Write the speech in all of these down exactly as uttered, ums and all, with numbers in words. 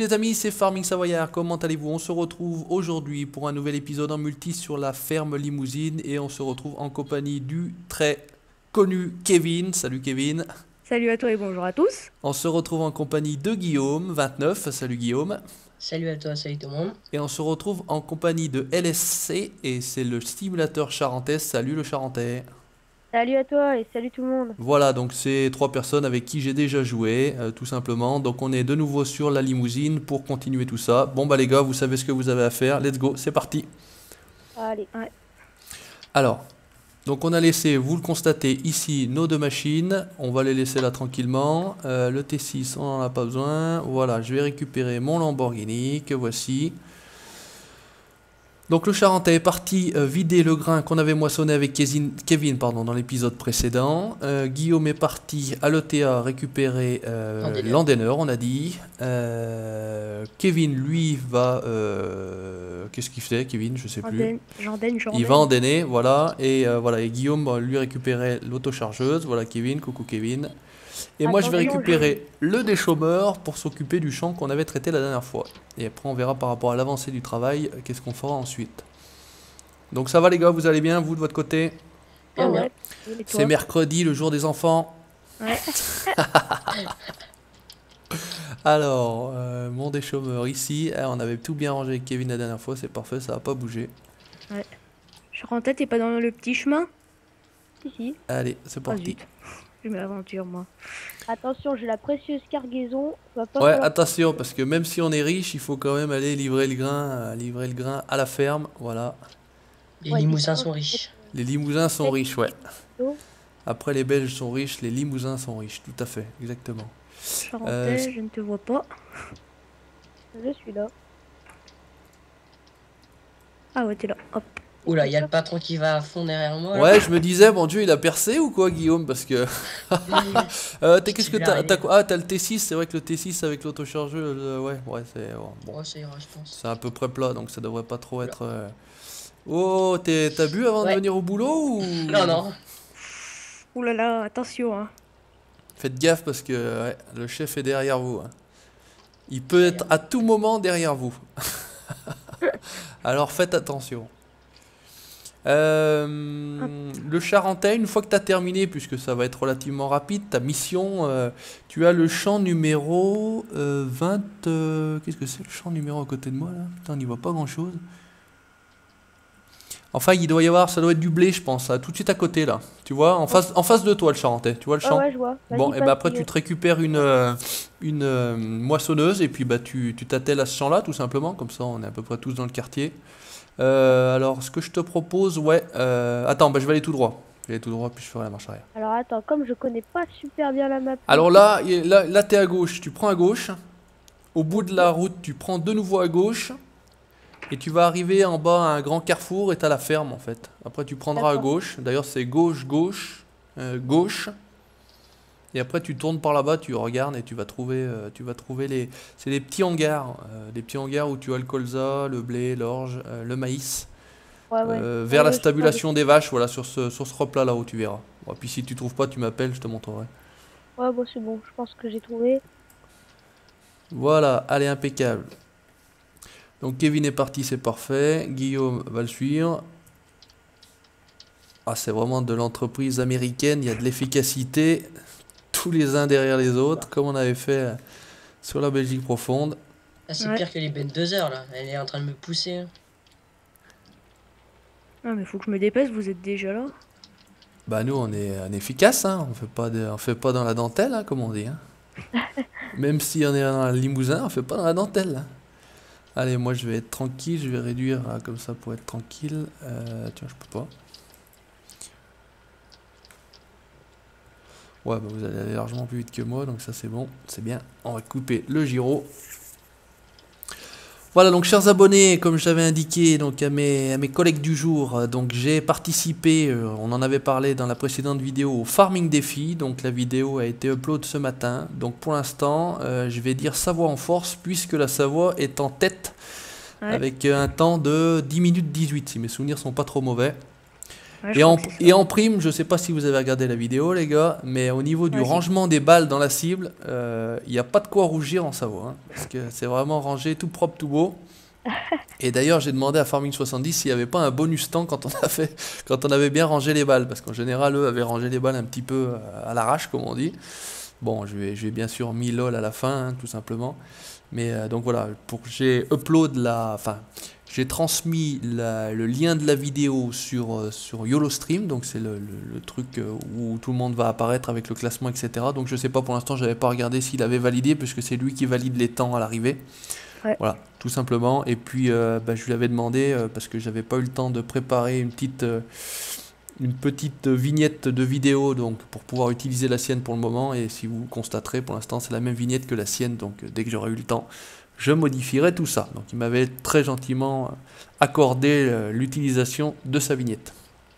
les amis, c'est Farming Savoyard, comment allez-vous? On se retrouve aujourd'hui pour un nouvel épisode en multi sur la ferme Limousine et on se retrouve en compagnie du très connu Kevin. Salut Kevin. Salut à toi et bonjour à tous. On se retrouve en compagnie de Guillaume, vingt-neuf. Salut Guillaume. Salut à toi, salut tout le monde. Et on se retrouve en compagnie de L S C et c'est le stimulateur charentais. Salut le charentais. Salut à toi et salut tout le monde. Voilà, donc c'est trois personnes avec qui j'ai déjà joué, euh, tout simplement. Donc on est de nouveau sur la Limousine pour continuer tout ça. Bon bah les gars, vous savez ce que vous avez à faire. Let's go, c'est parti. Allez, ouais. Alors, donc on a laissé, vous le constatez ici, nos deux machines. On va les laisser là tranquillement. Euh, le T six, on n'en a pas besoin. Voilà, je vais récupérer mon Lamborghini que voici. Donc le Charentais est parti euh, vider le grain qu'on avait moissonné avec Kevin, Kevin pardon, dans l'épisode précédent. Euh, Guillaume est parti à l'E T A récupérer euh, l'Andeneur, on a dit. Euh, Kevin, lui, va... Euh, Qu'est-ce qu'il fait, Kevin? Je sais plus. J'endaine, j'endaine. Il va endainer, voilà. Et, euh, voilà. et Guillaume va lui récupérer l'autochargeuse. Voilà Kevin, coucou Kevin. Et moi je vais récupérer le déchômeur pour s'occuper du champ qu'on avait traité la dernière fois. Et après on verra par rapport à l'avancée du travail, qu'est-ce qu'on fera ensuite. Donc ça va les gars, vous allez bien, vous de votre côté? Bien, bien. C'est mercredi, le jour des enfants. Ouais. Alors, euh, mon déchômeur ici, ah, on avait tout bien rangé avec Kevin la dernière fois, c'est parfait, ça va pas bouger. Ouais. Je rentre en tête, t'es pas dans le petit chemin? Si, si. Allez, c'est parti. Oh, je m'aventure moi. Attention, j'ai la précieuse cargaison. Va pas ouais, falloir... attention, parce que même si on est riche, il faut quand même aller livrer le grain, euh, livrer le grain à la ferme, voilà. Les ouais, Limousins sont riches. Les Limousins sont riches, ouais. Après les Belges sont riches, les Limousins sont riches, tout à fait, exactement. Charentais, euh, je ne te vois pas. Je suis là. Ah ouais, t'es là, hop. Oula, il y a le patron qui va à fond derrière moi. Ouais, là. Je me disais, mon Dieu, il a percé ou quoi, Guillaume? Parce que. euh, qu'est-ce que t'as as quoi? Ah, t'as le T six, c'est vrai que le T six avec l'autochargeur, euh, ouais, ouais, c'est. Bon. Ouais, ça ira, je pense. C'est à peu près plat, donc ça devrait pas trop être. Euh... Oh, t'as bu avant ouais. de venir au boulot ou. Non, non. Ouh là là, attention, hein. Faites gaffe parce que ouais, le chef est derrière vous. Hein. Il peut être à tout moment derrière vous. Alors faites attention. Euh, le Charentais, une fois que tu as terminé, puisque ça va être relativement rapide, ta mission, euh, tu as le champ numéro euh, vingt... Euh, Qu'est-ce que c'est le champ numéro à côté de moi là? Putain, on n'y voit pas grand-chose. Enfin, il doit y avoir, ça doit être du blé, je pense, là, tout de suite à côté là. Tu vois, en face, en face de toi, le Charentais. Tu vois le champ? Ah ouais, je vois. Bon, et ben après, tu te récupères une, euh, une euh, moissonneuse et puis bah, tu t'attelles à ce champ-là, tout simplement. Comme ça, on est à peu près tous dans le quartier. Euh, alors, ce que je te propose, ouais. Euh, attends, bah, je vais aller tout droit. Je vais aller tout droit, puis je ferai la marche arrière. Alors, attends, comme je connais pas super bien la map. Alors là, là, là tu es à gauche. Tu prends à gauche. Au bout de la route, tu prends de nouveau à gauche. Et tu vas arriver en bas à un grand carrefour et tu as la ferme en fait. Après, tu prendras à gauche. D'ailleurs, c'est gauche, gauche, euh, gauche. Et après, tu tournes par là-bas, tu regardes et tu vas trouver, euh, tu vas trouver les. C'est des petits hangars. Euh, des petits hangars où tu as le colza, le blé, l'orge, euh, le maïs. Ouais, ouais. Euh, vers ouais, la stabulation des vaches, voilà, sur ce, sur ce rep-là, là où tu verras. Bon, puis si tu trouves pas, tu m'appelles, je te montrerai. Ouais, bon, c'est bon, je pense que j'ai trouvé. Voilà, allez, impeccable. Donc Kevin est parti, c'est parfait. Guillaume va le suivre. Ah, c'est vraiment de l'entreprise américaine, il y a de l'efficacité. Tous les uns derrière les autres, comme on avait fait sur la Belgique profonde. Ah, c'est ouais. Pire que les Ben deux heures là, elle est en train de me pousser. Ah mais faut que je me dépêche, vous êtes déjà là. Bah nous on est, on est efficace, hein. on fait pas de, on fait pas dans la dentelle, hein, comme on dit. Hein. Même si on est dans le Limousin, on fait pas dans la dentelle. Hein. Allez, moi je vais être tranquille, je vais réduire là, comme ça pour être tranquille. Euh, tiens, je peux pas. Ouais, bah vous allez aller largement plus vite que moi, donc ça c'est bon, c'est bien. On va couper le gyro. Voilà, donc chers abonnés, comme je l'avais indiqué donc, à, mes, à mes collègues du jour, donc j'ai participé, euh, on en avait parlé dans la précédente vidéo, au Farming Défi. Donc la vidéo a été upload ce matin. Donc pour l'instant, euh, je vais dire Savoie en force, puisque la Savoie est en tête, ouais. Avec un temps de dix minutes dix-huit, si mes souvenirs sont pas trop mauvais. Ouais, je Et crois en, que c'est ça. et en prime, je sais pas si vous avez regardé la vidéo, les gars, mais au niveau du Vas-y. rangement des balles dans la cible, euh, il n'y a pas de quoi rougir en Savoie, hein, parce que c'est vraiment rangé tout propre, tout beau. Et d'ailleurs, j'ai demandé à Farming soixante-dix s'il n'y avait pas un bonus temps quand on a fait, quand on avait bien rangé les balles, parce qu'en général, eux avaient rangé les balles un petit peu euh, à l'arrache, comme on dit. Bon, je vais, je vais bien sûr mis LOL à la fin, hein, tout simplement. Mais euh, donc voilà, pour j'ai upload la, enfin, j'ai transmis la- le lien de la vidéo sur euh, sur YoloStream, donc c'est le, le- le truc euh, où tout le monde va apparaître avec le classement, et cetera. Donc je sais pas pour l'instant, j'avais pas regardé s'il avait validé, puisque c'est lui qui valide les temps à l'arrivée. Ouais. Voilà, tout simplement. Et puis, euh, bah, je lui avais demandé, euh, parce que j'avais pas eu le temps de préparer une petite, euh, une petite vignette de vidéo donc, pour pouvoir utiliser la sienne pour le moment. Et si vous constaterez, pour l'instant, c'est la même vignette que la sienne. Donc, euh, dès que j'aurai eu le temps, je modifierai tout ça. Donc, il m'avait très gentiment euh, accordé euh, l'utilisation de sa vignette.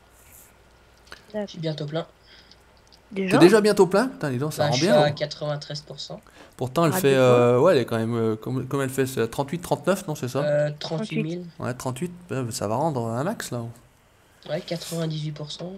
Je suis bientôt plein. Déjà T'es déjà bientôt plein? Putain, dis donc, ça Bah, rend je suis bien. à hein. quatre-vingt-treize pour cent. Pourtant, elle Ah, fait. des fois. euh, ouais, elle est quand même. euh, comme, comme elle fait, c'est trente-huit, trente-neuf, non, c'est ça? Euh, trente-huit mille. Ouais, trente-huit, bah, ça va rendre un max là. Ouais, quatre-vingt-dix-huit pour cent.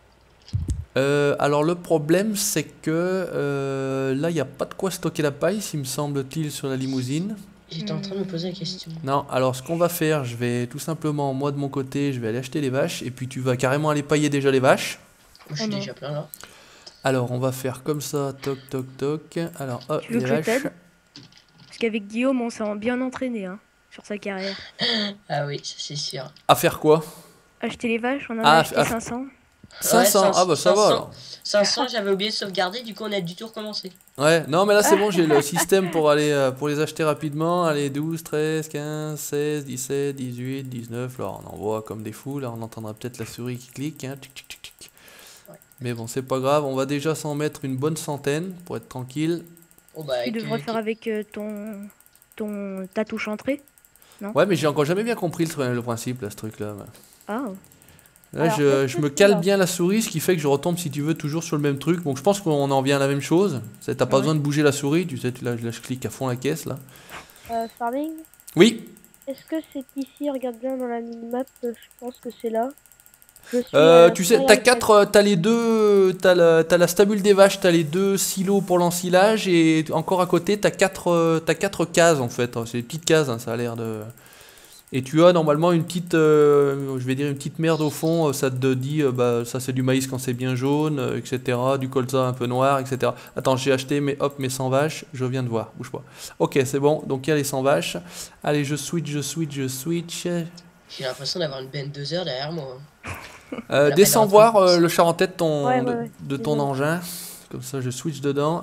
Euh, alors le problème c'est que euh, là il n'y a pas de quoi stocker la paille, s'il me semble-t-il, sur la limousine. J'étais en train de me poser la question. Non, alors ce qu'on va faire, je vais tout simplement, moi de mon côté, je vais aller acheter les vaches, et puis tu vas carrément aller pailler déjà les vaches. Moi, je suis Oh non. déjà plein là. Alors on va faire comme ça, toc toc toc. Alors hop, Tu veux les que je vaches. t'aide? Parce qu'avec Guillaume, on s'est bien entraîné hein, sur sa carrière. Ah oui, ça c'est sûr. À faire quoi? Acheter les vaches, on en Ah, a acheté ah, cinq cents. cinq cents, ah bah ça va alors. cinq cents, j'avais oublié de sauvegarder, du coup on a du tout recommencé. Ouais, non mais là c'est bon, j'ai le système pour aller euh, pour les acheter rapidement. Allez, douze, treize, quinze, seize, dix-sept, dix-huit, dix-neuf. Là on envoie comme des fous. Là on entendra peut-être la souris qui clique. Hein, tic, tic, tic, tic. Ouais. Mais bon, c'est pas grave. On va déjà s'en mettre une bonne centaine pour être tranquille. Oh, bah, Tu avec, devrais euh, faire avec euh, ton, ton ta touche entrée. Ouais, mais j'ai encore jamais bien compris le, le principe là, ce truc là. Ah, Là, Alors, je, qu'est-ce je que me tu cale as bien la souris, ce qui fait que je retombe, si tu veux, toujours sur le même truc. Donc je pense qu'on en vient à la même chose. C'est- T'as pas Ouais. besoin de bouger la souris, tu sais, tu, là, là, je clique à fond la caisse là. Euh, Farming, Oui, est-ce que c'est ici? Regarde bien dans la minimap, euh, je pense que c'est là. Je suis euh, à tu sais, t'as Royal quatre, euh, t'as les deux, t'as la, t'as la stabule des vaches, t'as les deux silos pour l'ensilage et encore à côté, t'as quatre, euh, t'as quatre cases en fait. C'est des petites cases, hein, ça a l'air de. Et tu as normalement une petite, euh, je vais dire une petite merde au fond, euh, ça te dit, euh, bah, ça c'est du maïs quand c'est bien jaune, euh, et cetera. Du colza un peu noir, et cetera. Attends, j'ai acheté mes, hop, mes cent vaches, je viens de voir, bouge pas. Ok, c'est bon, donc il y a les cent vaches. Allez, je switch, je switch, je switch. J'ai l'impression d'avoir une Ben deux heures derrière moi. Euh, La descends peine voir d'entendre. euh, le charentais de ton, Ouais, de, ouais, ouais, de ton désolé. engin. Comme ça, je switch dedans.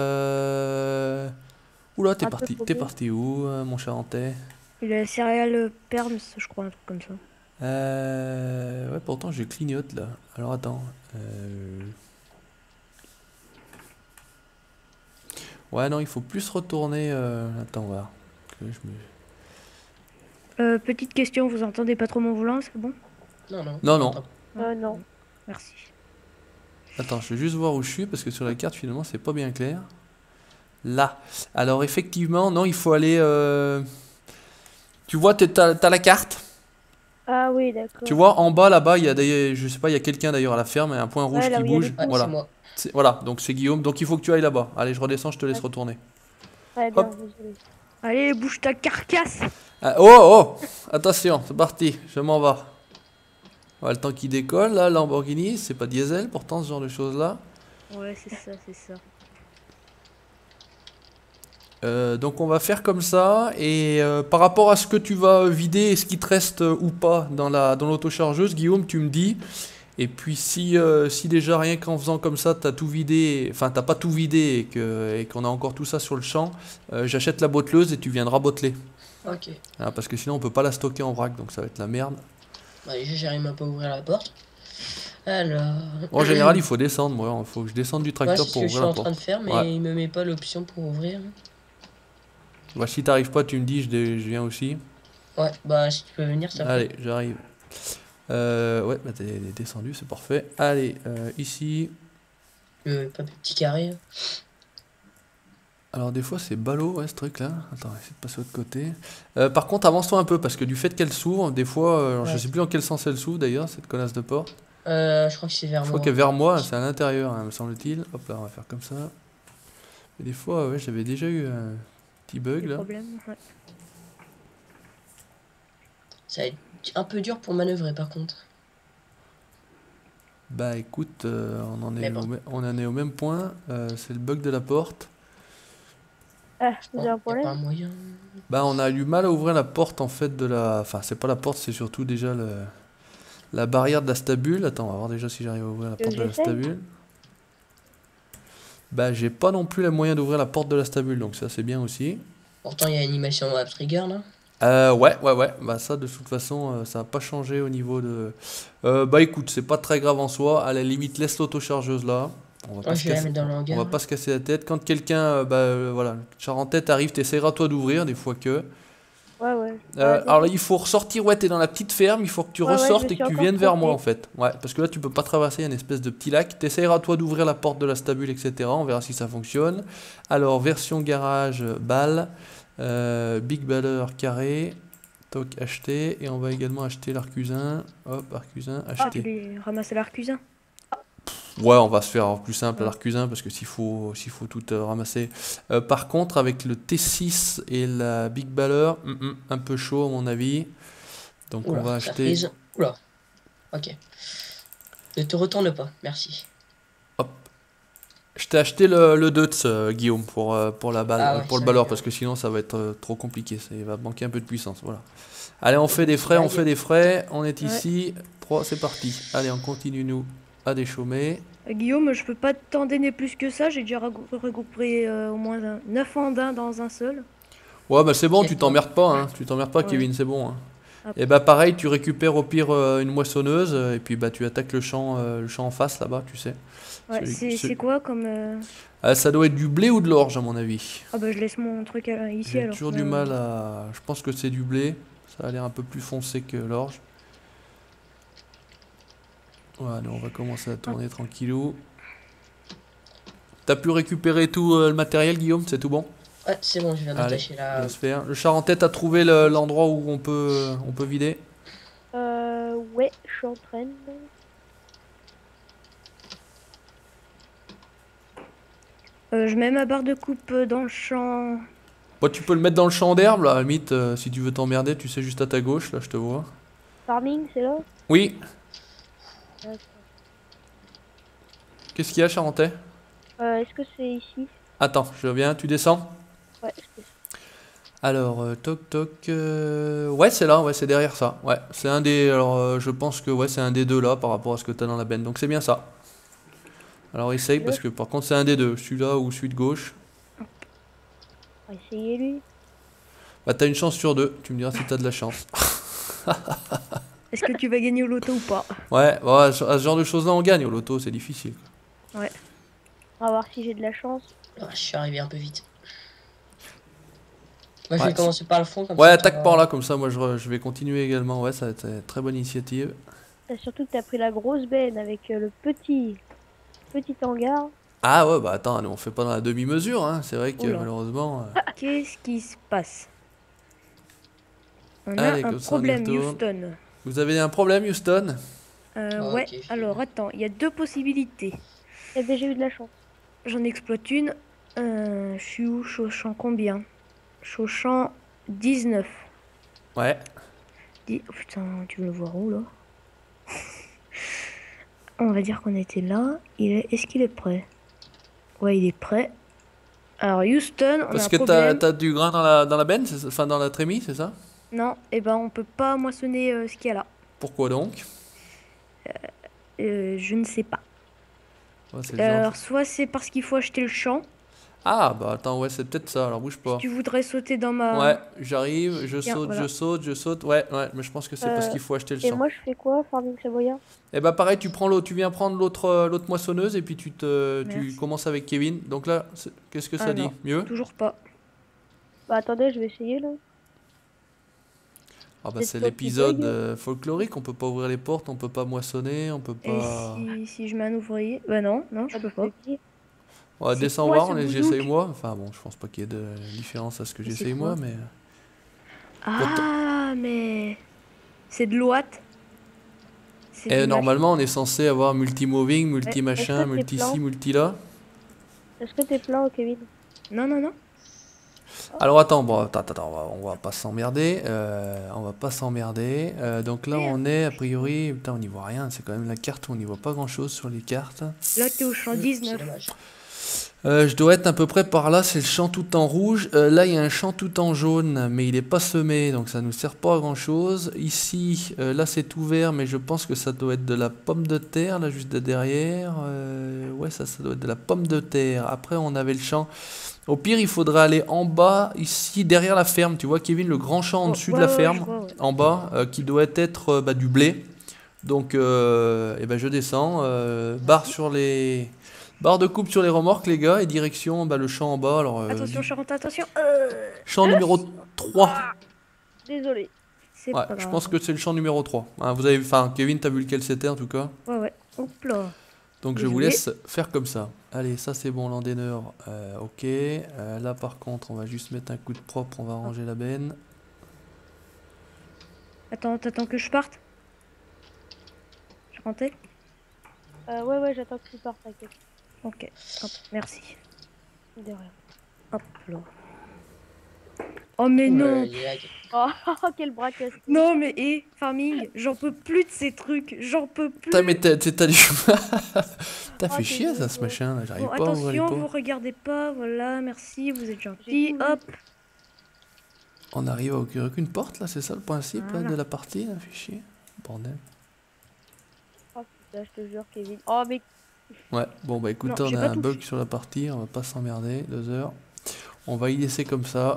Euh... Oula, t'es Un peu parti, trop t'es peu. parti où, euh, mon charentais? il a céréales perms, je crois, un truc comme ça. Euh... Ouais, pourtant je clignote là. Alors attends. Euh... Ouais, non, il faut plus retourner. euh, Attends, on va voir. Que je me- Euh, petite question, vous entendez pas trop mon volant, c'est bon? Non, non. Non, non. Euh, non. Merci. Attends, je vais juste voir où je suis parce que sur la carte finalement c'est pas bien clair. Là. Alors effectivement, non, il faut aller. euh, Tu vois, t'es- t'as t'as la carte. Ah oui, d'accord. Tu vois, en bas là-bas, il y a des, je sais pas, il y a quelqu'un d'ailleurs à la ferme, il y a un point rouge Ouais, là qui où il y a bouge. les Ouais, Voilà. c'est moi. C'est- Voilà, donc c'est Guillaume. Donc il faut que tu ailles là-bas. Allez, je redescends, je te laisse Ouais. retourner. Très bien, Hop. désolé. Allez, bouge ta carcasse! Ah, oh, oh, attention, c'est parti, je m'en vais. Voilà, le temps qu'il décolle, là, Lamborghini, c'est pas diesel pourtant ce genre de choses là. Ouais, c'est ça, c'est ça. Euh, donc on va faire comme ça et euh, par rapport à ce que tu vas vider et ce qui te reste euh, ou pas dans la dans l'autochargeuse, Guillaume, tu me dis. Et puis si, euh, si déjà rien qu'en faisant comme ça, t'as tout vidé, enfin t'as pas tout vidé et que et qu'on a encore tout ça sur le champ, euh, j'achète la botteleuse et tu viendras botteler. Ok. Hein, parce que sinon on peut pas la stocker en vrac, donc ça va être la merde. Bah, déjà, j'arrive même pas à ouvrir la porte. Alors. Bon, en général, il faut descendre, moi, il faut que je descende du Ouais, tracteur c'est ce pour que je suis ouvrir la en train porte. de faire, mais Ouais. il me met pas l'option pour ouvrir. Bah, si t'arrives pas, tu me dis, je, dé- je viens aussi. Ouais, bah si tu peux venir, ça Allez, j'arrive. Euh, ouais, bah t'es descendu, c'est parfait. Allez, euh, ici. fait. Euh, pas de petit carré. hein. Alors des fois c'est ballot, ouais, ce truc là. Attends, essaye de passer de l'autre côté. Euh, par contre, avance-toi un peu parce que du fait qu'elle s'ouvre, des fois, euh, je Ouais. sais plus dans quel sens elle s'ouvre d'ailleurs, cette connasse de porte. Euh, je crois que c'est vers Je moi. crois que vers moi, c'est à l'intérieur, hein, me semble-t-il. Hop là, on va faire comme ça. Et des fois, ouais, j'avais déjà eu un petit bug Des là. problèmes. Ouais. Ça va être un peu dur pour manœuvrer par contre. Bah écoute, euh, on, en est Mais au, bon. mê- on en est au même point. Euh, c'est le bug de la porte. Ah, vous avez un Y a pas un problème? moyen. Bah on a eu mal à ouvrir la porte en fait de la... Enfin c'est pas la porte, c'est surtout déjà le... la barrière de la stabule. Attends, on va voir déjà si j'arrive à ouvrir la Tu veux porte que de la j'essaye? stabule. Bah j'ai pas non plus les moyens d'ouvrir la porte de la stabule, donc ça c'est bien aussi. Pourtant, il y a animation web trigger là. Euh, ouais, ouais, ouais. Bah ça de toute façon, euh, ça a pas changé au niveau de... Euh, bah écoute, c'est pas très grave en soi. À la limite, laisse l'autochargeuse là. On va pas Moi, se je vais la casser... mettre dans le On va hangar. pas se casser la tête. Quand quelqu'un, euh, bah euh, voilà, Charentette arrive, t'essaieras toi d'ouvrir des fois que... Ouais, ouais. Euh, Bah, alors là, t'inquiète. il faut ressortir, ouais, t'es dans la petite ferme, il faut que tu Ouais, ouais, je ressortes me et suis que tu encore viennes vers moi en trompée. fait. Ouais, parce que là, tu peux pas traverser, il y a une espèce de petit lac. T'essayeras toi d'ouvrir la porte de la stabule, et cetera. On verra si ça fonctionne. Alors, version garage, euh, balle, euh, Big Baller carré, toc acheté, et on va également acheter l'arcusin. Hop, arcusin, Ah, tu acheté. les ramasses à l'arcusin. Ouais, on va se faire plus simple à Ouais. l'arcusin parce que s'il faut, s'il faut tout euh, ramasser. Euh, par contre, avec le T six et la Big Baller, hum, hum, un peu chaud à mon avis. Donc on Oula, va ça acheter. frise. Oula. Ok. Ne te retourne pas, merci. Hop. Je t'ai acheté le, le Deutz, euh, Guillaume, pour, euh, pour la balle, Ah euh, ouais, pour le ça, balleur, bien. parce que sinon ça va être euh, trop compliqué. Ça, il va manquer un peu de puissance. Voilà. Allez, on Et fait des des petits frais, on bails. fait des frais. On est Ouais. ici. trois, c'est parti. Allez, on continue nous à déchaumer. Euh, Guillaume, je peux pas t'en donner plus que ça. J'ai déjà regou- regroupé euh, au moins neuf andins dans un seul. Ouais, bah c'est bon, tu Quel temps. t'emmerdes pas, hein. Tu t'emmerdes pas, Ouais. Kevin, c'est bon, hein. Hop. Et bah pareil, tu récupères au pire euh, une moissonneuse, euh, et puis bah tu attaques le champ, euh, le champ en face là-bas, tu sais. Ouais, Celui- c'est ce- c'est quoi comme... euh, Ah, ça doit être du blé ou de l'orge à mon avis. Ah bah je laisse mon truc à- ici J'ai alors. toujours du Euh, mal à... Je pense que c'est du blé. Ça a l'air un peu plus foncé que l'orge. Voilà, on va commencer à tourner tranquillou. T'as pu récupérer tout euh, le matériel, Guillaume? C'est tout bon? Ouais, c'est bon, je viens Allez, d'attacher la. laisse faire. Le Charentais a trouvé le- l'endroit où on peut, on peut vider. Euh, ouais, je suis en train. euh, je mets ma barre de coupe euh, dans le champ. Bon, tu peux le mettre dans le champ d'herbe, là, à la limite, euh, si tu veux t'emmerder, tu sais, juste à ta gauche, là, je te vois. Farming, c'est là? Oui, D'accord. qu'est-ce qu'il y a, Charentais? Euh, est-ce que c'est ici? Attends, je viens, tu descends? Ouais, c'est ça. Alors, euh, toc toc. euh, Ouais, c'est là, ouais, c'est derrière ça. Ouais, c'est un des. Alors, euh, je pense que ouais, c'est un des deux là par rapport à ce que t'as dans la benne. Donc, c'est bien ça. Alors, essaye parce que par contre, c'est un des deux. Celui-là ou celui de gauche. On va essayer lui. Bah, t'as une chance sur deux. Tu me diras si t'as de la chance. Est-ce que tu vas gagner au loto ou pas? Ouais, ouais, à ce à ce genre de choses-là, on gagne. Au loto, c'est difficile. Ouais. On va voir si j'ai de la chance. Ah, je suis arrivé un peu vite. Moi, je Ouais, vais commencer par le fond. Comme Ouais, ça, attaque toi- par là, comme ça, moi, je, re- je vais continuer également. Ouais, ça va être une très bonne initiative. T'as surtout que t'as pris la grosse benne avec euh, le petit petit hangar. Ah ouais, bah attends, nous, on fait pas dans la demi-mesure, hein. C'est vrai que Oula. malheureusement. euh, Qu'est-ce qui se passe? On Allez, a un comme ça, on y problème, retourne. Houston. Vous avez un problème, Houston? Euh, Ah, ouais, ok. alors attends, il y a deux possibilités. T'as déjà eu de la chance. J'en exploite une. Euh, je suis où? Je suis au champ combien? Je suis au champ dix-neuf. Ouais. Dix- Oh putain, tu veux le voir où là? On va dire qu'on était là. Il est... Est-ce qu'il est prêt? Ouais, il est prêt. Alors Houston, on a Parce un que t'as, problème. t'as du grain dans la, dans la benne, c'est ça, enfin dans la trémie, c'est ça? Non, eh ben on peut pas moissonner euh, ce qu'il y a là. Pourquoi donc? Euh, je ne sais pas. Ouais, c'est le genre- Alors soit c'est parce qu'il faut acheter le champ. Ah bah attends, ouais, c'est peut-être ça, alors bouge pas. Si tu voudrais sauter dans ma... Ouais, j'arrive, je Tiens, saute, voilà. je saute, je saute. Ouais, ouais, mais je pense que c'est parce Euh, qu'il faut acheter le Et champ. moi, je fais quoi, Farming Savoyard? Et bah pareil, tu prends l'autre, tu viens prendre l'autre euh, l'autre moissonneuse et puis tu te tu Merci. commences avec Kevin. Donc là, c'est- qu'est-ce que ça Ah dit? non. Mieux? Toujours pas. Bah attendez, je vais essayer là. Ah bah C'est c'est toi qui l'épisode bug. euh, folklorique, on peut pas ouvrir les portes, on peut pas moissonner, on peut Et pas... si, si je mets un ouvrier? Bah non, non, je peux pas. Petit. On va c'est descendre quoi, voir, ce on est- boudouk j'essaye moi. Enfin bon, je pense pas qu'il y ait de différence à ce que Mais c'est j'essaye moi, quoi mais... Ah, mais... C'est de l'ouate. c'est Et des normalement, on est censé avoir multi-moving, multi-machin, est-ce que t'es multi-ci, plein multi-là. Est-ce que t'es plein, Kevin? machins. Non, non, non. Alors attends, bon, attends, attends, on va, on va pas s'emmerder. euh, on va pas s'emmerder. Euh, donc là, on est, a priori, putain, on n'y voit rien. C'est quand même la carte où on n'y voit pas grand-chose sur les cartes. Là, t'es au champ C'est dix-neuf. dommage. Euh, je dois être à peu près par là, c'est le champ tout en rouge. Euh, là, il y a un champ tout en jaune, mais il est pas semé, donc ça nous sert pas à grand chose. Ici, euh, là, c'est ouvert, mais je pense que ça doit être de la pomme de terre, là, juste de derrière. Euh, ouais, ça, ça doit être de la pomme de terre. Après, on avait le champ. Au pire, il faudrait aller en bas, ici, derrière la ferme. Tu vois, Kevin, le grand champ en Oh, dessus ouais, de la ouais, ferme, je vois, ouais. en bas, euh, qui doit être euh, bah, du blé. Donc, euh, eh ben, je descends, euh, barre sur les... Barre de coupe sur les remorques, les gars, et direction bah, le champ en bas. Alors, euh, Attention, du- Charente, attention. Euh, champ numéro trois. Désolé. c'est Ouais, pas je grave. pense que c'est le champ numéro trois. Hein, vous avez, enfin, Kevin, t'as vu lequel c'était en tout cas. Ouais, ouais. Hop là. Donc, Bien je vous joué. laisse faire comme ça. Allez, ça c'est bon, l'endaineur. Euh, ok. Euh, là, par contre, on va juste mettre un coup de propre. On va ranger la benne. Attends, t'attends que je parte. Je rentais. Euh, ouais, ouais, j'attends que tu partes, t'inquiète. Ok. Hop, merci. De rien. Hop là. Oh mais Ouh, non. euh, il y a- Oh, quel braquage. Non mais hé, farming, j'en peux plus de ces trucs, j'en peux plus. Putain, mais t'as t'as du. T'as Oh, fait chier ça, désolé. ce machin là. J'arrive Bon, pas à ouvrir les attention, vous portes. regardez pas, voilà, merci, vous êtes gentil. J'ai tout vu. Hop, On arrive à ouvrir aucune porte là, c'est ça le principe là, Voilà. de la partie là, fait chier. Bordel. Oh putain, je te jure, Kevin. Oh, mais Ouais, bon bah écoute, Non, on j'ai a pas un tout bug fait. sur la partie, on va pas s'emmerder, deux heures. On va y laisser comme ça.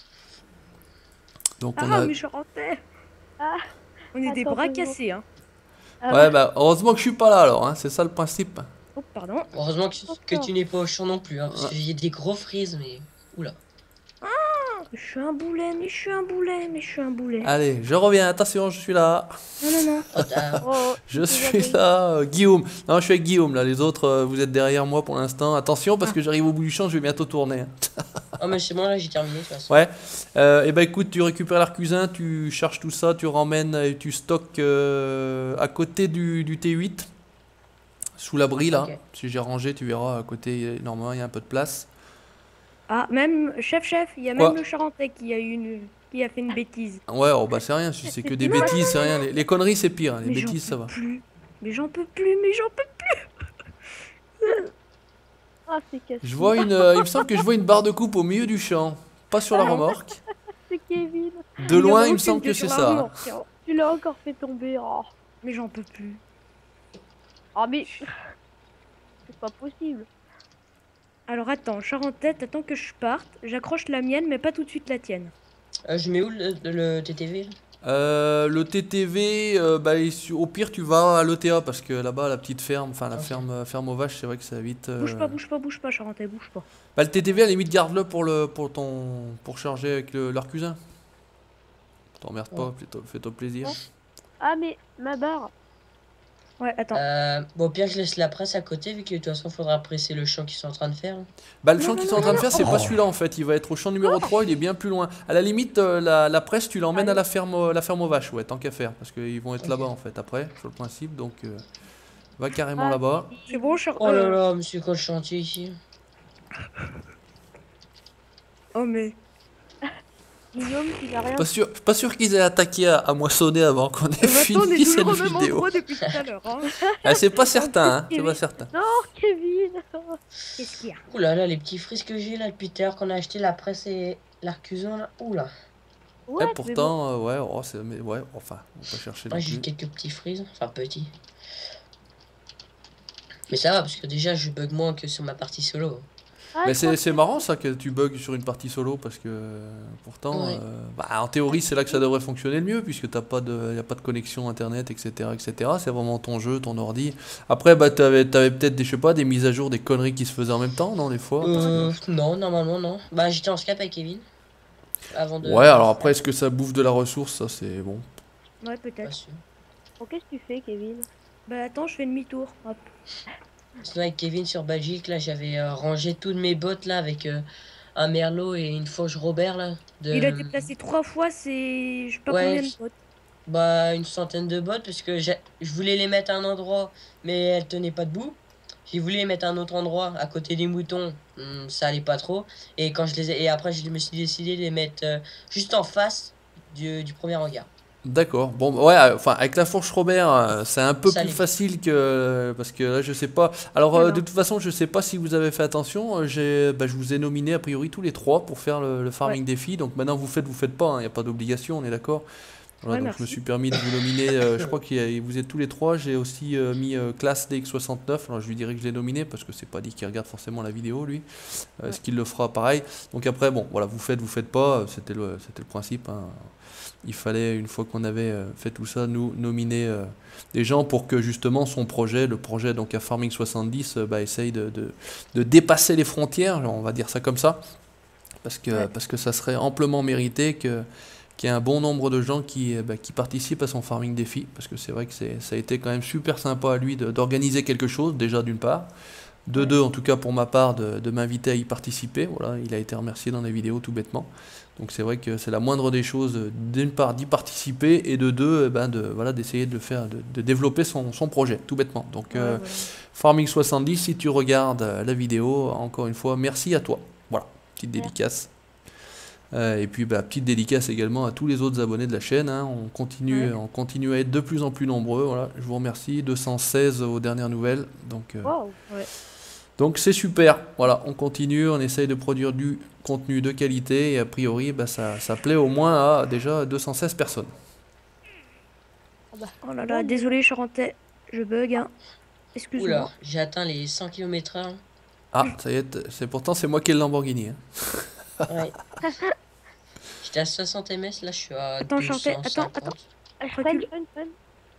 Donc on ah a... mais je rentais. Ah, On est des attends bras deux secondes. cassés, hein. Ah, Ouais bah heureusement que je suis pas là alors, hein, c'est ça le principe. Oh pardon. Heureusement que, que Encore. tu n'es pas au champ non plus, hein, parce Ouais. qu'il y a des gros frises, mais. Oula. Je suis un boulet, mais je suis un boulet, mais je suis un boulet. Allez, je reviens, attention, je suis là. Non non non. Oh, t'as- Oh, Je tu suis vas là, euh, Guillaume. Non, je suis avec Guillaume là, les autres, euh, vous êtes derrière moi pour l'instant. Attention parce que j'arrive au bout du champ, je vais bientôt tourner. hein. oh, mais c'est bon, là, j'ai terminé de toute façon. Ouais, euh, et bah écoute, tu récupères l'arcusin, tu charges tout ça, tu ramènes et tu stockes euh, à côté du, du T huit, sous l'abri là. Ok. Si j'ai rangé, tu verras à côté, normalement il y a un peu de place. Ah même chef chef, il y a Quoi même le Charentais qui a eu une qui a fait une bêtise. Ouais, oh bah c'est rien, si c'est que des Non, bêtises, c'est rien. Les, les conneries c'est pire, hein, les Mais j'en bêtises ça peux va. plus. Mais j'en peux plus, mais j'en peux. Ah, c'est cassé. Je vois une, euh, il me semble que je vois une barre de coupe au milieu du champ, pas sur la remorque. C'est Kevin. De loin, il me aucune semble que que c'est sur la ça. hein. remorque, hein. Tu l'as encore fait tomber. Oh, Mais j'en peux plus. oh mais. C'est pas possible. Alors attends, Charentais, t'attends que je parte, j'accroche la mienne, mais pas tout de suite la tienne. Euh, je mets où le, le T T V là Euh, le T T V, euh, bah, il su- au pire tu vas à l'E T A parce que là-bas la petite ferme, enfin la Ok. ferme, euh, ferme aux vaches, c'est vrai que ça vite. euh, Bouge pas, bouge pas, bouge pas, Charentais, bouge pas. Bah, le T T V à la limite garde-le pour le pour ton pour charger avec le- l'arcusin. T'emmerdes pas, Ouais. fais-toi fais-toi plaisir. Ouais. Ah, mais ma barre. Ouais, attends. euh, Bon, au pire, je laisse la presse à côté, vu que de toute façon, faudra presser le champ qu'ils sont en train de faire. Bah le Non, champ non, qu'ils non, sont en train de non, faire, c'est pas celui-là en fait. Il va être au champ numéro trois, il est bien plus loin. À la limite, euh, la, la presse, tu l'emmènes à la ferme, euh, la ferme aux vaches, ouais, tant qu'à faire. Parce qu'ils vont être Ok. là-bas en fait après, sur le principe. Donc euh, va carrément Ah, là-bas. C'est bon, Char... Oh là euh, là, monsieur, quoi le chantier ici? Oh mais... Guillaume, tu n'as rien. Pas sûr, pas sûr qu'ils aient attaqué à, à moissonner avant qu'on ait Bah, attends, on fini est cette toujours au même vidéo. endroit depuis tout à l'heure, hein. Ah, c'est pas certain, hein, c'est pas certain. Non, Kevin. Qu'est-ce qu'il y a? Ouh là là, les petits frises que j'ai là depuis tout à l'heure qu'on a acheté la presse et l'arcusin là. Ouh là. Ouais, Eh, mais bon. pourtant, euh, ouais, oh, c'est- mais ouais, enfin, on va pas chercher non Moi j'ai plus. quelques petits frises, enfin petits. Mais ça va parce que déjà je bug moins que sur ma partie solo. Ah, Mais je crois c'est que- c'est marrant ça que tu bugs sur une partie solo parce que euh, pourtant, Ouais. euh, bah, en théorie c'est là que ça devrait fonctionner le mieux puisque t'as pas de, y a pas de connexion internet, et cetera, et cetera. C'est vraiment ton jeu, ton ordi. Après, bah t'avais, t'avais peut-être des, je sais pas, des mises à jour, des conneries qui se faisaient en même temps, non, des fois. parce que- Euh, non, normalement non. Bah j'étais en Skype avec Kevin. Avant de. Ouais, alors après, est-ce que ça bouffe de la ressource, ça c'est bon. Ouais, Pas peut-être. sûr. Bon, qu'est-ce que tu fais, Kevin? Bah attends, je fais demi-tour. Hop. Sinon avec Kevin sur Belgique là j'avais euh, rangé toutes mes bottes là avec euh, un merlot et une fauche Robert là. De... Il a déplacé trois fois, c'est... Je sais pas Ouais, combien de je- potes. Bah, une centaine de bottes parce que j'ai- je voulais les mettre à un endroit, mais elles tenaient pas debout. J'ai voulu les mettre à un autre endroit, à côté des moutons, hum, ça allait pas trop. Et quand je les ai... Et après, je me suis décidé de les mettre euh, juste en face du, du premier hangar. D'accord. Bon, ouais, euh, enfin, avec la fourche Robert, euh, c'est un peu Ça plus allait. facile que. Parce que là, je sais pas. Alors, euh, de Alors, toute façon, je sais pas si vous avez fait attention. euh, J'ai, bah, je vous ai nominé a priori tous les trois pour faire le, le ouais, farming défi. Donc maintenant, vous faites, vous faites pas. Il n'y a pas d'obligation, on est d'accord? Voilà, ouais, donc je me merci. suis permis de vous nominer. Euh, je crois que vous êtes tous les trois. J'ai aussi euh, mis euh, classe D X soixante-neuf. Alors, je lui dirais que je l'ai nominé parce que c'est pas dit qu'il regarde forcément la vidéo, lui. Euh, Ouais. Est-ce qu'il le fera pareil? Donc après, bon, voilà, vous faites, vous faites pas. euh, C'était le, c'était le principe, hein. Il fallait, une fois qu'on avait euh, fait tout ça, nous nominer euh, des gens pour que justement son projet, le projet donc à Farming soixante-dix, euh, bah, essaye de, de- de dépasser les frontières, genre, on va dire ça comme ça, parce que, Ouais. parce que ça serait amplement mérité que, qu'il y ait un bon nombre de gens qui, euh, bah, qui participent à son Farming défi, parce que c'est vrai que c'est, ça a été quand même super sympa à lui de- d'organiser quelque chose, déjà d'une part, de Ouais. deux, en tout cas pour ma part, de, de m'inviter à y participer. Voilà, il a été remercié dans les vidéos tout bêtement. Donc c'est vrai que c'est la moindre des choses, euh, d'une part d'y participer et de deux, eh ben de, voilà, d'essayer de faire, de, de développer son, son projet, tout bêtement. Donc Ouais, euh, voilà. Farming soixante-dix, si tu regardes euh, la vidéo, encore une fois, merci à toi. Voilà, petite Merci. dédicace. Euh, et puis bah, petite dédicace également à tous les autres abonnés de la chaîne, hein. On continue, Ouais. on continue à être de plus en plus nombreux. Voilà, je vous remercie. deux cent seize aux dernières nouvelles. Donc euh, Waouh. Ouais. donc c'est super, voilà, on continue, on essaye de produire du contenu de qualité et a priori bah, ça, ça plaît au moins à déjà deux cent seize personnes. Ah bah, Oh là c'est là, bon, désolé, je rentais. Je bug, hein. Oula, Excuse-moi. j'ai atteint les cent kilomètres heure. Ah, ça y est, c'est pourtant c'est moi qui ai le Lamborghini, hein. Ouais. J'étais à soixante millimètres, là je suis à Attends, je rentais. Attends, attends. deux cent cinquante. Ah, Fun, Recule, fun, fun.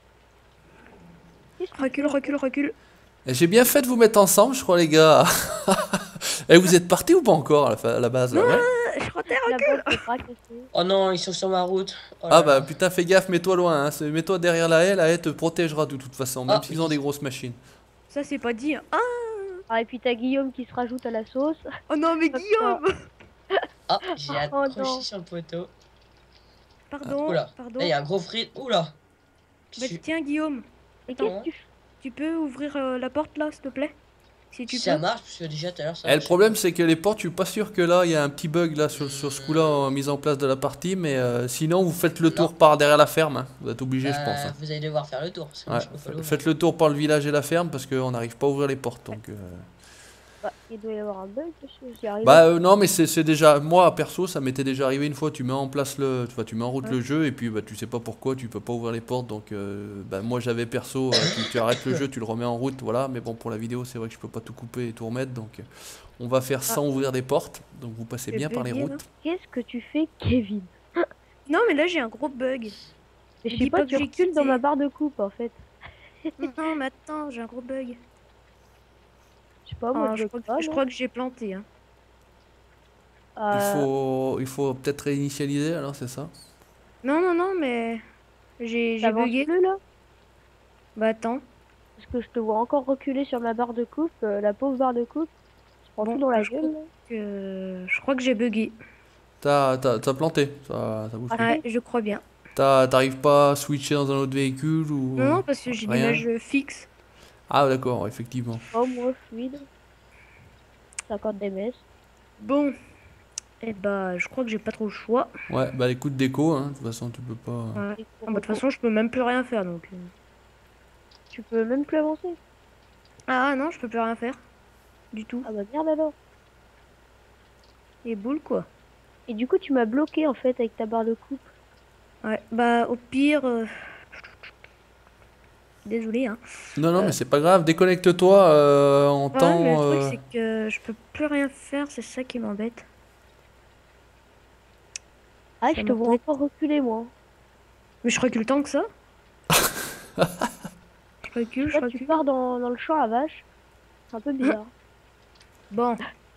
Qu'est-ce que tu recule, fais, en recule, recule. Et j'ai bien fait de vous mettre ensemble, je crois les gars. Et vous êtes partis ou pas encore à la, fa- à la base là, Non, ouais? je rentais, fait La recule. bosse n'est pas cassée. Oh non, ils sont sur ma route. Oh Ah là bah là. putain fais gaffe, mets-toi loin, hein. C'est- Mets-toi derrière la haie, la haie te protégera de toute façon, même Ah, mais s'ils ont des qu'est-ce- grosses machines. Ça, c'est pas dit, hein. Ah, Ah, et puis t'as Guillaume qui se rajoute à la sauce. oh non, mais Hop, Guillaume. Ah, j'ai Oh accroché non. sur le poteau. Pardon, Oula, pardon. là il y a un gros frit. Oula. Bah, Je- tiens, Guillaume, Mais Attends. qu'est-ce que tu fais? tu peux ouvrir euh, la porte là, s'il te plaît? Si tu Si ça peux. marche, parce que déjà tout à l'heure ça Et le marchait problème pas. c'est que les portes, je suis pas sûr que là il y a un petit bug là sur, sur ce coup-là en mise en place de la partie, mais euh, sinon vous faites le tour Non. par derrière la ferme, hein. Vous êtes obligé je Euh, pense, hein. Vous allez devoir faire le tour. Parce que moi, Ouais, je peux pas fa- l'ouvrir. faites le tour par le village et la ferme parce qu'on n'arrive pas à ouvrir les portes. Donc, euh, Bah, il doit y avoir un bug parce que j'y arrive. bah euh, non, mais c'est c'est déjà moi perso, ça m'était déjà arrivé une fois. Tu mets en place le, tu vois, tu mets en route Ouais. le jeu et puis bah tu sais pas pourquoi tu peux pas ouvrir les portes. Donc euh, bah, moi j'avais perso, euh, tu, tu arrêtes le jeu, tu le remets en route, voilà. Mais bon pour la vidéo c'est vrai que je peux pas tout couper et tout remettre, donc euh, on va faire sans ouvrir des portes. Donc vous passez J'ai bien par les bugué, là. routes. Qu'est-ce que tu fais, Kevin? Non, mais là, j'ai un gros bug. Mais je Dis sais pas pas, que tu j'ai recules dans quitté. ma barre de coupe en fait. Non, mais attends, j'ai un gros bug. Je sais pas, moi Ah, je je bug crois, que- pas. je non. crois que j'ai planté, hein. Il Euh, faut, il faut peut-être réinitialiser alors c'est ça? Non, non, non, mais j'ai j'ai T'avances bugué. plus là? Bah attends. Parce que je te vois encore reculer sur ma barre de coupe, euh, la pauvre barre de coupe. Je prends Bon, tout dans la je gueule. crois là. que je crois que j'ai bugué. T'as, t'as, t'as planté, ça, ça bouge Ah, plus. Ouais, je crois bien. T'as- T'arrives pas à switcher dans un autre véhicule ou Non, non, parce que j'ai rien? l'image fixe. Ah d'accord, effectivement. Oh, moi, fluide. cinquante ms. Bon. Et bah, je crois que j'ai pas trop le choix. Ouais, bah écoute déco, hein, de toute façon tu peux pas. Ouais. Et Ah, pour- bah, de toute façon, je peux même plus rien faire donc. euh. Tu peux même plus avancer. Ah non, je peux plus rien faire. Du tout. Ah bah merde alors. Et boule quoi. Et du coup, tu m'as bloqué en fait avec ta barre de coupe. Ouais, bah au pire. euh, Désolé, hein. Non, non, mais c'est pas grave, déconnecte-toi euh, en Ouais, temps. mais le truc, euh, c'est que je peux plus rien faire, c'est ça qui m'embête. Ah, Ça je te vois m'embête. encore reculer moi. Mais je recule tant que ça. Je recule, je Là, tu recule. pars dans, dans le champ à vache. C'est un peu bizarre. Bon.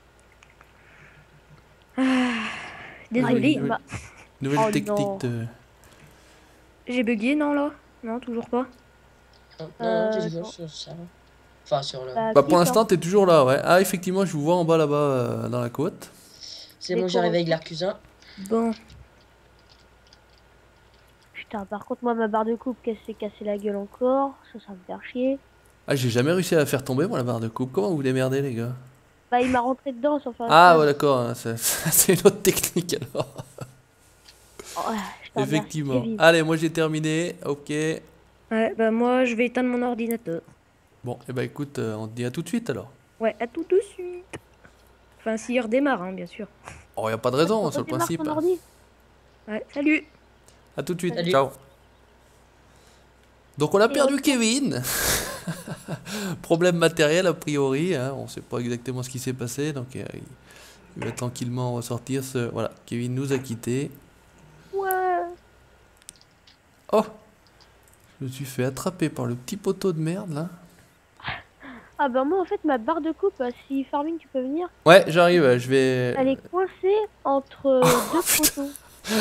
Ah, désolé, Nouvelle, hein. nouvelle- bah- nouvelle Oh technique non. de. J'ai bugué, non, là? Non, toujours pas. Non, non, Euh, t'es toujours non. sur ça. Enfin, sur le. Bah, Bah si, pour ça- l'instant t'es toujours là, ouais. Ah effectivement, je vous vois en bas là-bas euh, dans la côte. C'est Mais bon, j'arrive pour- avec l'arcusin. Bon. Putain, par contre, moi, ma barre de coupe, qu'elle s'est cassée la gueule encore. Ça, ça me fait chier. Ah, j'ai jamais réussi à la faire tomber, moi, la barre de coupe. Comment vous vous démerdez, les gars? Bah, il m'a rentré dedans sans faire Ah, exprès. ouais, d'accord, hein, c'est c'est une autre technique, alors. Oh, ouais, je t'en remercie, Effectivement. Kevin. Allez, moi, j'ai terminé. Ok. Ouais, bah moi, je vais éteindre mon ordinateur. Bon, et bah, écoute, euh, on te dit à tout de suite, alors. Ouais, à tout de suite. Enfin, s'il redémarre, hein, bien sûr. Oh, y a pas de raison, On sur le redémarre principe. ton ordi. Ouais, salut. À tout de suite, Salut. ciao. Donc on a Et perdu ok. Kevin. Problème matériel a priori, hein, on sait pas exactement ce qui s'est passé, donc euh, il, il va tranquillement ressortir. Ce... Voilà, Kevin nous a quittés. Ouais. Oh, je me suis fait attraper par le petit poteau de merde là. Ah, bah, moi, en fait, ma barre de coupe, euh, si Farming, tu peux venir, Ouais, j'arrive, ouais, je vais. elle est coincée entre euh, deux poteaux.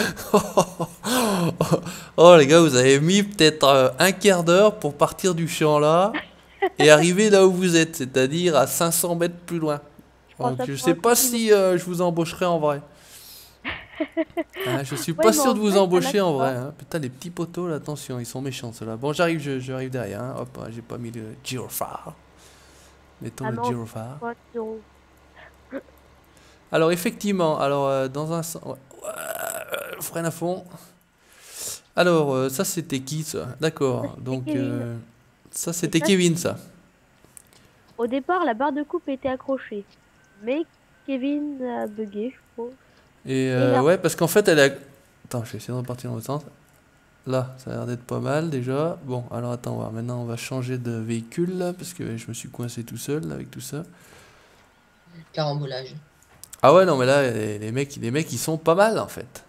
Oh les gars, vous avez mis peut-être euh, un quart d'heure pour partir du champ là et arriver là où vous êtes, c'est-à-dire à cinq cents mètres plus loin. prends Donc, ça je pour sais un pas compliment. si euh, je vous embaucherai en vrai. Hein, je suis Ouais, pas mais sûr en de vous vrai, ça embaucher en marche vrai. Hein. Putain, les petits poteaux là, attention, ils sont méchants ceux-là. Bon, j'arrive, je- j'arrive derrière. Hein. Hop, hein, j'ai pas mis le gyrophare. Mettons Ah le non. gyrophare. pas zéro. Alors, effectivement, alors euh, dans un sens. Ouais, ouais, freine à fond. Alors, euh, ça c'était qui ça? D'accord, c'était donc Kevin. euh, ça c'était ça, Kevin ça. Au départ, la barre de coupe était accrochée. Mais Kevin a bugué, je crois. Et euh, là- ouais, parce qu'en fait elle a. Attends, je vais essayer de repartir dans l'autre sens. Là, ça a l'air d'être pas mal déjà. Bon, alors attends, on va voir. Maintenant on va changer de véhicule là, parce que je me suis coincé tout seul là, avec tout ça. Carambolage. Ah ouais, non, mais là, les, les mecs, les mecs, ils sont pas mal en fait.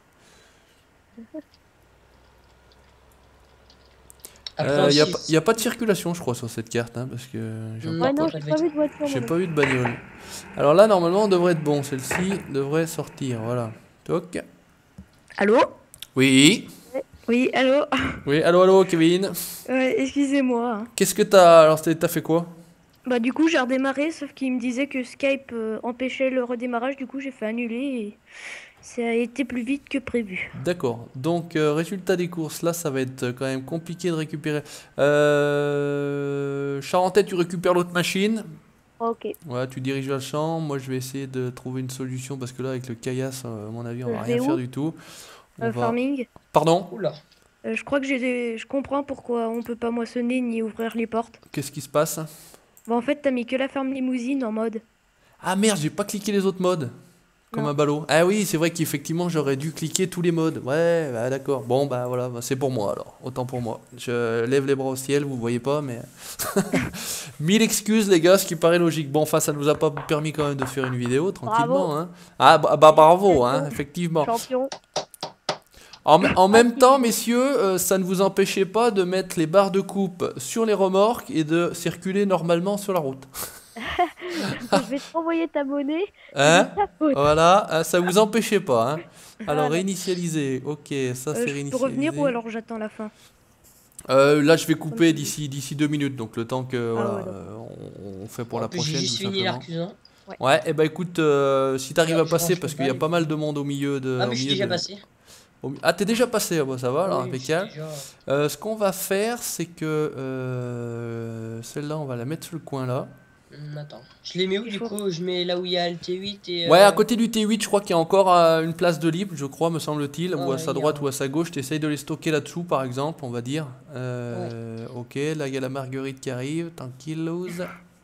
Il Après, n'y a, aussi, pas- y a pas de circulation, je crois, sur cette carte, hein, parce que j'ai Non, encore Ouais, non, pas j'ai de pas vu de voiture. j'ai moi pas eu de bagnole. Alors là, normalement, on devrait être bon. Celle-ci devrait sortir. Voilà. Toc. Allô? Oui. Oui, allô? Oui, allô, allô, Kevin. Ouais, excusez-moi. Hein. Qu'est-ce que t'as. Alors, t'as t'as fait quoi? Bah du coup, j'ai redémarré, sauf qu'il me disait que Skype euh, empêchait le redémarrage. Du coup, j'ai fait annuler et ça a été plus vite que prévu. D'accord. Donc, euh, résultat des courses. Là, ça va être quand même compliqué de récupérer. Euh... Charentais, tu récupères l'autre machine. Ok. Ouais, tu diriges vers le champ. Moi, je vais essayer de trouver une solution parce que là, avec le caillasse, euh, à mon avis, on Je va vais rien faire où du tout. On Euh, va... Farming, Pardon? Oula. euh, je crois que j'ai des- je comprends pourquoi on peut pas moissonner ni ouvrir les portes. Qu'est-ce qui se passe? Bah en fait, t'as mis que la ferme limousine en mode. Ah merde, j'ai pas cliqué les autres modes. Comme Non. un ballot. Ah oui, c'est vrai qu'effectivement, j'aurais dû cliquer tous les modes. Ouais, bah, d'accord. Bon, bah voilà, bah, c'est pour moi alors. Autant pour moi. Je lève les bras au ciel, vous voyez pas, mais. Mille excuses, les gars, ce qui paraît logique. Bon, enfin, ça nous a pas permis quand même de faire une vidéo tranquillement. Bravo. Hein. Ah, bah, bah, bravo, hein, effectivement. Champion. En, me- en même temps, messieurs, euh, ça ne vous empêchait pas de mettre les barres de coupe sur les remorques et de circuler normalement sur la route. Je vais te renvoyer ta monnaie. Hein? Ta faute. Voilà, euh, ça vous empêchait pas. Hein. Alors, Voilà. réinitialiser. Ok, ça Euh, c'est je peux réinitialisé. revenir ou alors j'attends la fin? Euh, là, je vais couper Comme tu d'ici d'ici deux minutes, donc le temps que voilà, ouais, d'accord. euh, on, on fait pour En la plus, prochaine. j'ai tout juste fini simplement. l'arcusin. Ouais, et bah écoute, euh, si t'arrives Alors, à je passer, range parce le qu'il y a bal. pas mal de monde au milieu de. Ah, au mais je suis milieu déjà de- passé. au mi- Ah, t'es déjà passé, ah bah ça va, alors Oui, je suis impeccable. déjà- Euh, ce qu'on va faire, c'est que euh, celle-là, on va la mettre sur le coin là. Hum, attends. Je les mets où Il du faut- coup? Je mets là où il y a le T huit et. Ouais, euh, à côté du T huit, je crois qu'il y a encore euh, une place de libre, je crois, me semble-t-il, Ah ou à ouais, sa il y a droite un- ou à sa gauche. T'essayes de les stocker là-dessous, par exemple, on va dire. Euh, Ok, là, il y a la marguerite qui arrive, tranquillos.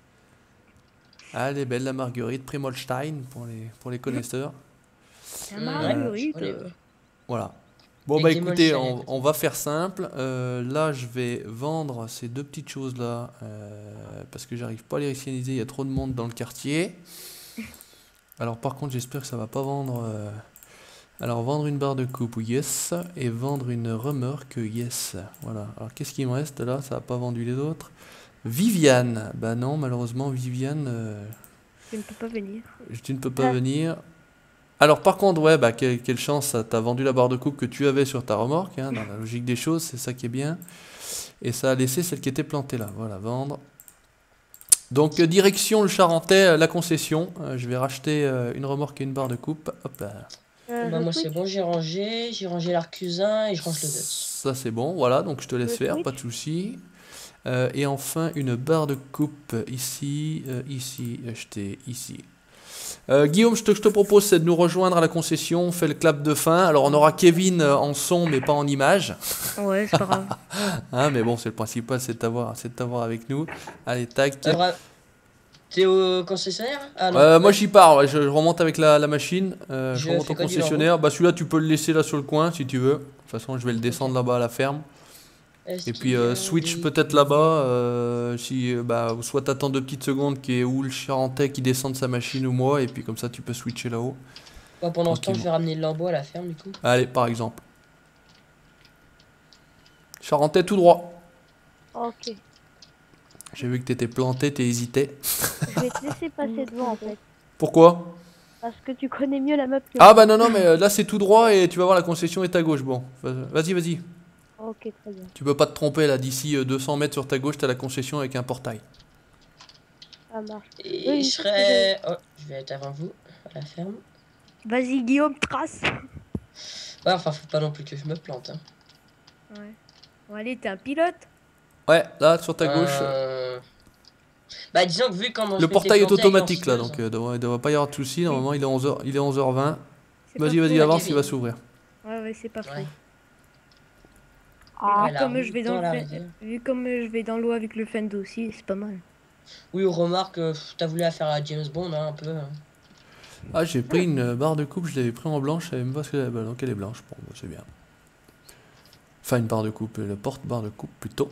Ah, elle est belle, la marguerite, Primolstein, pour les, pour les connaisseurs. La Mmh, marguerite. ouais, je euh, Voilà. Bon, Et bah qui écoutez, mange on, ça, on va faire simple. Euh, là, je vais vendre ces deux petites choses-là, euh, parce que j'arrive pas à les réinitialiser, il y a trop de monde dans le quartier. Alors, par contre, j'espère que ça va pas vendre... euh, Alors, vendre une barre de coupe, yes. Et vendre une remorque, yes. Voilà. Alors, qu'est-ce qui me reste là? Ça n'a pas vendu les autres. Viviane. Bah non, malheureusement, Viviane, euh, Je ne peux pas venir. tu ne peux pas Ah. venir. Alors, par contre, ouais, bah, quelle, quelle chance, ça t'a vendu la barre de coupe que tu avais sur ta remorque. Hein, dans la logique des choses, c'est ça qui est bien. Et ça a laissé celle qui était plantée là. Voilà, vendre. Donc, euh, direction le Charentais, euh, la concession. Euh, je vais racheter euh, une remorque et une barre de coupe. Hop là. Euh, Bah, je moi, c'est switch. bon, j'ai rangé. J'ai rangé l'arcusin et je range le guts. Ça c'est bon, voilà, donc je te laisse Le faire, switch. pas de souci. Euh, et enfin une barre de coupe ici, euh, ici, acheter ici. Euh, Guillaume, je te, je te propose c'est de nous rejoindre à la concession, on fait le clap de fin. Alors on aura Kevin euh, en son mais pas en image. Ouais, c'est pas grave. Hein, mais bon, c'est le principal, c'est de t'avoir, c'est de t'avoir avec nous. Allez, tac. Euh, bra- T'es au concessionnaire? Ah non. Euh, moi j'y pars, ouais, je, je remonte avec la, la machine, euh, je Je remonte fais au quoi du concessionnaire. Bah celui-là tu peux le laisser là sur le coin si tu veux. De toute façon je vais le descendre là-bas à la ferme. Est-ce Et qu'il puis y euh, a switch des- peut-être là-bas, euh, si euh, bah soit t'attends deux petites secondes qui est où le Charentais qui descend de sa machine ou moi, et puis comme ça tu peux switcher là-haut. Bah, pendant ce temps, je tranquillement. vais ramener le lambeau à la ferme du coup. Allez, par exemple. Charentais tout droit. Ok. J'ai vu que t'étais planté, t'hésitais. Je vais te laisser passer devant en fait. Pourquoi? Parce que tu connais mieux la map que Ah moi. bah non non mais euh, là c'est tout droit et tu vas voir la concession est à gauche. Bon, vas-y vas-y. Ok, très bien. Tu peux pas te tromper là, d'ici euh, deux cents mètres sur ta gauche t'as la concession avec un portail. Ça marche. Et Oui, je c'est serai. Oh, je vais être avant vous à la ferme. Vas-y, Guillaume, trace. Ouais, enfin, faut pas non plus que je me plante. Hein. Ouais. Bon, allez, t'es un pilote. Ouais, là sur ta gauche. Euh, Bah, disons que vu comment je Le m'étais portail est planté avec automatique là, l'enfleuse, donc euh, devrait- il devrait pas y avoir de soucis. Normalement il est onze heures, il est onze heures vingt. C'est Vas-y pas vas-y faux, avance, Kevin. il va s'ouvrir. faux. Ouais, ouais, c'est pas faux. Ouais. Ah, Ouais, la Comme roue je vais dans dans la le fen- rivière. Vu comme je vais dans l'eau avec le Fendo aussi, c'est pas mal. Oui, remarque, euh, pff, t'as voulu la faire à James Bond, hein, un peu. hein. Ah j'ai pris une euh, barre de coupe, je l'avais pris en blanche, je savais même pas ce que bah, donc elle est blanche. Bon bah, c'est bien. Enfin une barre de coupe, le porte-barre de coupe plutôt.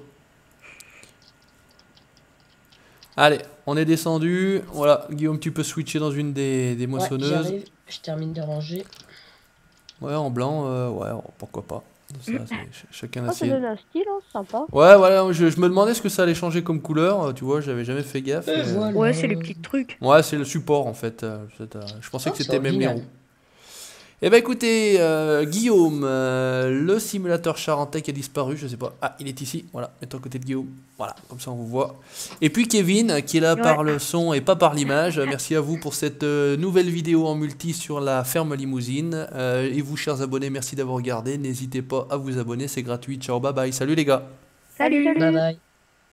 Allez, on est descendu. Voilà, Guillaume, tu peux switcher dans une des, des Ouais, moissonneuses. j'arrive, je termine de ranger. Ouais, en blanc, euh, ouais, pourquoi pas. Ça, c'est ch- chacun la oh, ça sienne. donne un style, hein, sympa. Ouais, voilà, je, je me demandais ce que ça allait changer comme couleur. euh, Tu vois, j'avais jamais fait gaffe. Et mais, euh, voilà. Ouais, c'est les petits trucs. Ouais, c'est le support en fait. euh, c'est, euh, je pensais Oh, que c'est c'était même les original. roues. Eh ben écoutez, euh, Guillaume, euh, le simulateur charentais qui a disparu, je sais pas. Ah, il est ici, voilà, mets-toi à côté de Guillaume. Voilà, comme ça on vous voit. Et puis Kevin, qui est là Ouais. par le son et pas par l'image. Merci à vous pour cette euh, nouvelle vidéo en multi sur la ferme limousine. Euh, et vous, chers abonnés, merci d'avoir regardé. N'hésitez pas à vous abonner, c'est gratuit. Ciao, bye bye. Salut les gars. Salut. Bye bye.